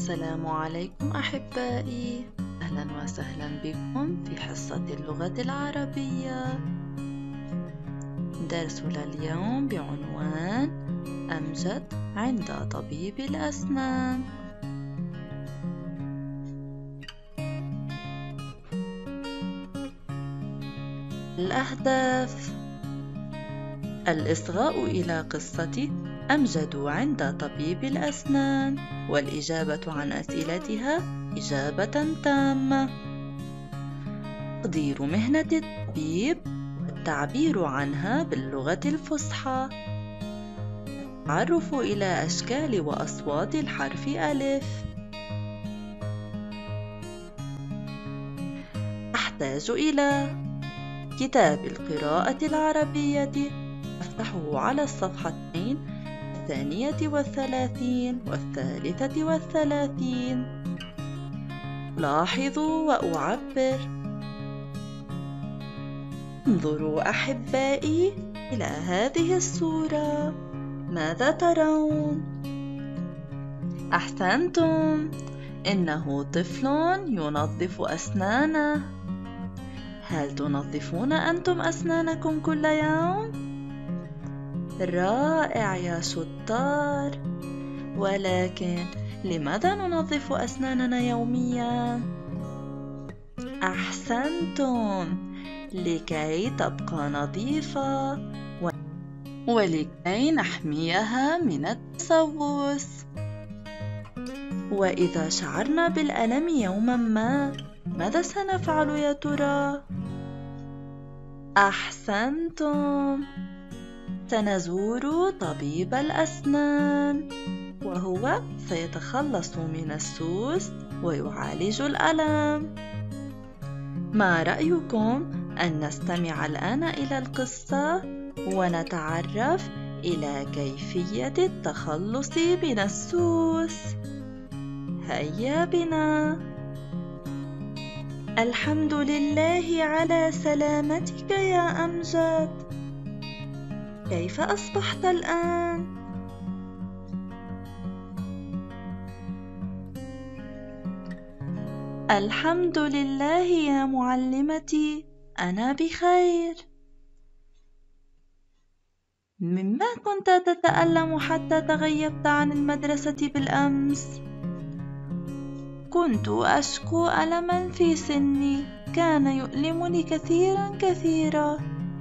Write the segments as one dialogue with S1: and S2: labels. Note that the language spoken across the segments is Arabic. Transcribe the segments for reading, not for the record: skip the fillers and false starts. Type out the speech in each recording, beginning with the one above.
S1: السلام عليكم أحبائي، أهلا وسهلا بكم في حصة اللغة العربية. درسنا اليوم بعنوان أمجد عند طبيب الأسنان. الأهداف: الإصغاء إلى قصة أمجد عند طبيب الأسنان والإجابة عن أسئلتها إجابة تامة. تقدير مهنة الطبيب والتعبير عنها باللغة الفصحى. التعرف إلى أشكال وأصوات الحرف ألف. أحتاج إلى كتاب القراءة العربية، أفتحه على الصفحتين 32 و33. ألاحظ وأعبر. انظروا أحبائي إلى هذه الصورة، ماذا ترون؟ أحسنتم، إنه طفل ينظف أسنانه. هل تنظفون أنتم أسنانكم كل يوم؟ رائع يا شطار، ولكن لماذا ننظف أسناننا يوميا؟ أحسنتم، لكي تبقى نظيفة ولكي نحميها من التسوس. وإذا شعرنا بالألم يوما ما، ماذا سنفعل يا ترى؟ أحسنتم، سنزور طبيب الأسنان، وهو سيتخلص من السوس ويعالج الألم. ما رأيكم أن نستمع الآن إلى القصة ونتعرف إلى كيفية التخلص من السوس؟ هيا بنا. الحمد لله على سلامتك يا أمجد، كيف أصبحت الآن؟ الحمد لله يا معلمتي، أنا بخير. مما كنت تتألم حتى تغيبت عن المدرسة بالأمس؟ كنت أشكو ألما في سني، كان يؤلمني كثيرا.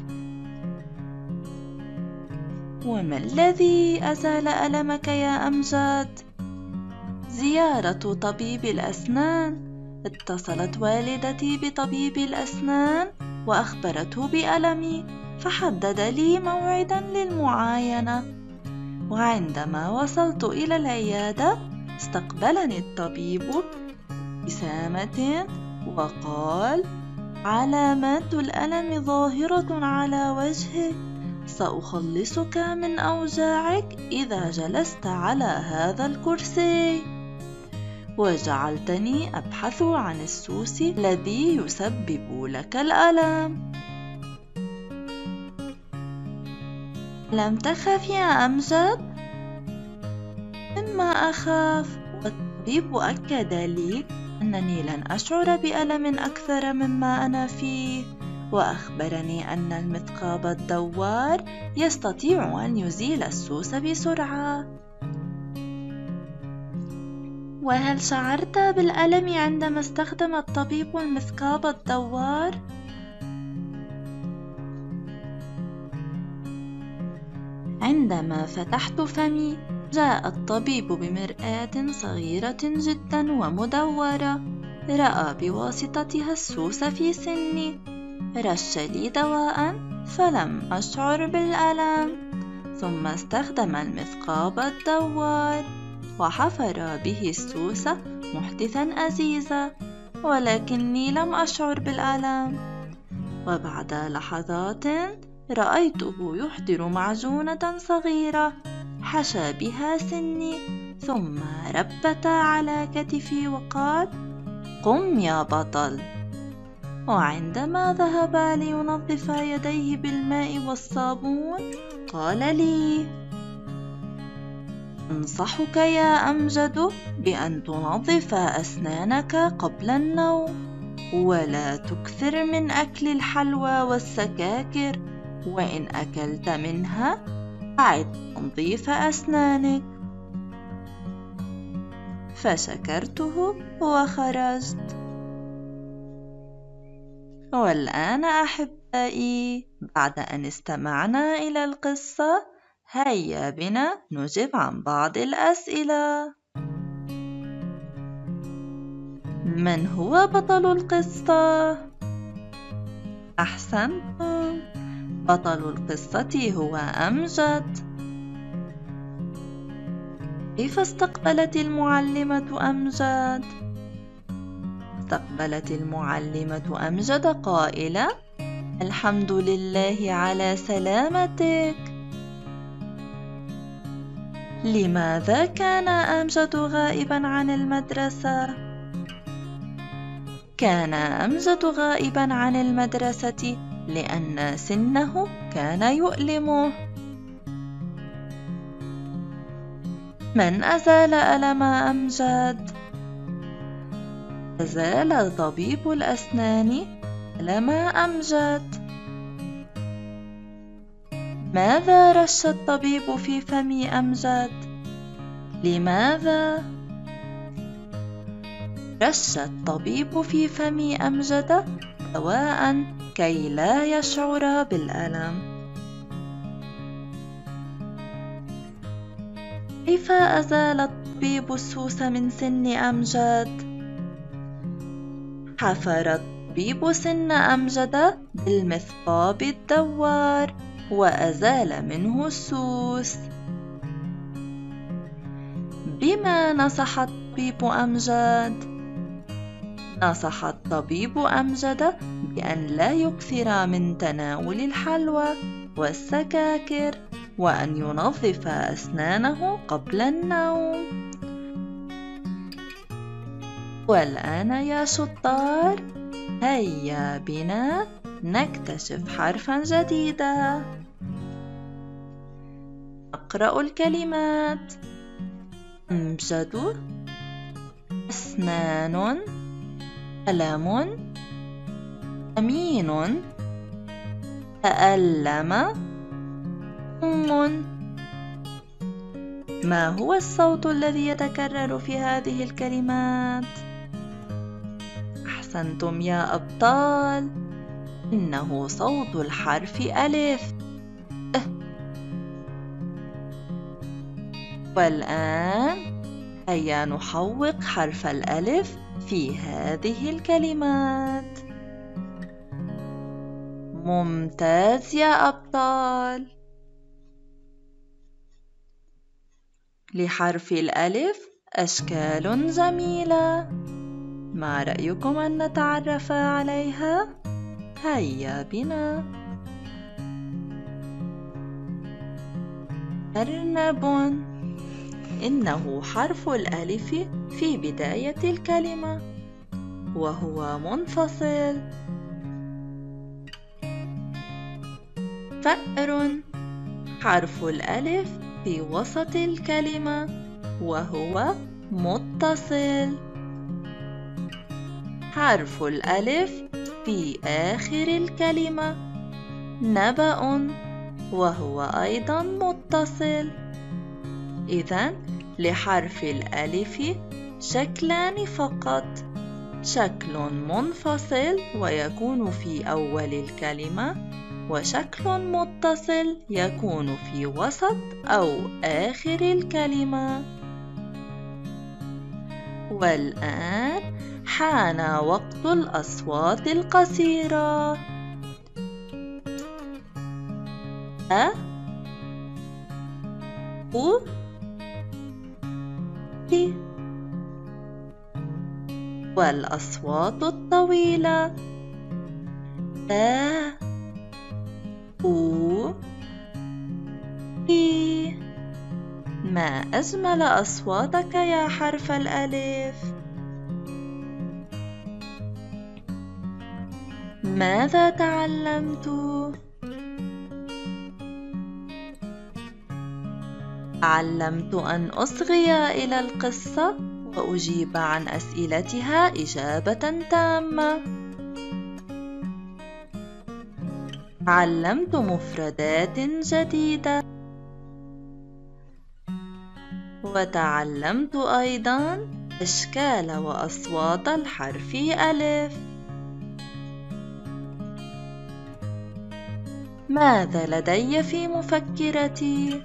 S1: وما الذي أزال ألمك يا أمجد؟ زيارة طبيب الأسنان. اتصلت والدتي بطبيب الأسنان وأخبرته بألمي، فحدد لي موعدا للمعاينة. وعندما وصلت إلى العيادة، استقبلني الطبيب بابتسامة وقال: علامات الألم ظاهرة على وجهك، سأخلصك من أوجاعك إذا جلست على هذا الكرسي. وجعلتني أبحث عن السوس الذي يسبب لك الألم. لم تخف يا أمجد؟ مما أخاف، والطبيب أكد لي أنني لن أشعر بألم أكثر مما أنا فيه، وأخبرني أن المثقاب الدوار يستطيع أن يزيل السوس بسرعة. وهل شعرت بالألم عندما استخدم الطبيب المثقاب الدوار؟ عندما فتحت فمي، جاء الطبيب بمرآة صغيرة جدا ومدورة، رأى بواسطتها السوس في سني، رش لي دواء فلم أشعر بالألم، ثم استخدم المثقاب الدوار وحفر به السوس محدثا أزيزا، ولكني لم أشعر بالألم. وبعد لحظات رأيته يحضر معجونة صغيرة، حشى بها سني، ثم ربت على كتفي وقال: قم يا بطل. وعندما ذهب لينظف يديه بالماء والصابون، قال لي: أنصحك يا أمجد بأن تنظف أسنانك قبل النوم، ولا تكثر من أكل الحلوى والسكاكر، وإن أكلت منها أعد تنظيف أسنانك. فشكرته وخرجت. والآن أحبائي، بعد أن استمعنا إلى القصة، هيا بنا نجب عن بعض الأسئلة. من هو بطل القصة؟ أحسنتم، بطل القصة هو أمجد. كيف استقبلت المعلمة أمجد؟ استقبلت المعلمة أمجد قائلة: الحمد لله على سلامتك. لماذا كان أمجد غائبا عن المدرسة؟ كان أمجد غائبا عن المدرسة لأن سنه كان يؤلمه. من أزال ألم أمجد؟ أزال طبيب الأسنان ألم أمجد. ماذا رش الطبيب في فم أمجد؟ لماذا؟ رش الطبيب في فم أمجد دواء كي لا يشعر بالألم. كيف أزال الطبيب السوس من سن أمجد؟ حفر الطبيب سن أمجد بالمثقاب الدوار وأزال منه السوس. بما نصح الطبيب أمجد؟ نصح الطبيب أمجد بأن لا يكثر من تناول الحلوى والسكاكر، وأن ينظف أسنانه قبل النوم. والآن يا شطار، هيا بنا نكتشف حرفا جديدا. نقرأ الكلمات: أمجد، أسنان، ألم، أمين، تألم، أم. ما هو الصوت الذي يتكرر في هذه الكلمات؟ أحسنتم يا أبطال، إنه صوت الحرف ألف. والآن هيا نحوق حرف الألف في هذه الكلمات. ممتاز يا أبطال. لحرف الألف أشكال جميلة، ما رأيكم أن نتعرف عليها؟ هيا بنا. أرنب، إنه حرف الألف في بداية الكلمة وهو منفصل. فأر، حرف الألف في وسط الكلمة وهو متصل. حرف الألف في آخر الكلمة. نبأ، وهو أيضا متصل. إذن لحرف الألف شكلان فقط: شكل منفصل ويكون في أول الكلمة، وشكل متصل يكون في وسط أو آخر الكلمة. والآن حان وقت الأصوات القصيرة. أ، أو، إ. والأصوات الطويلة: آ، أو، إي. ما أجمل أصواتك يا حرف الألف. ماذا تعلمت؟ تعلمت أن أصغي إلى القصة وأجيب عن أسئلتها إجابة تامة. تعلمت مفردات جديدة، وتعلمت أيضاً أشكال وأصوات الحرف ألف. ماذا لدي في مفكرتي؟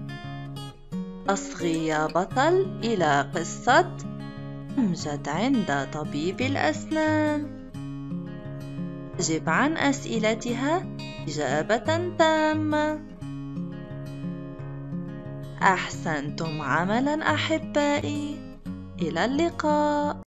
S1: أصغي يا بطل إلى قصة أمجد عند طبيب الأسنان. أجب عن أسئلتها إجابة تامة. أحسنتم عملاً أحبائي، إلى اللقاء.